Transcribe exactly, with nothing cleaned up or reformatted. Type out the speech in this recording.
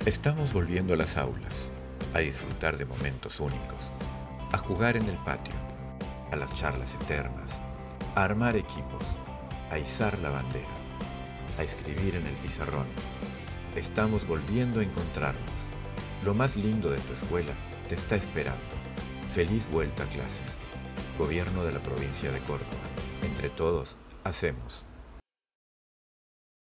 Estamos volviendo a las aulas, a disfrutar de momentos únicos, a jugar en el patio, a las charlas eternas, a armar equipos, a izar la bandera, a escribir en el pizarrón. Estamos volviendo a encontrarnos. Lo más lindo de tu escuela te está esperando. Feliz vuelta a clases. Gobierno de la provincia de Córdoba. Entre todos, hacemos.